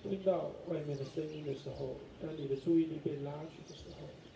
听到外面的声音的时候，当你的注意力被拉去的时候。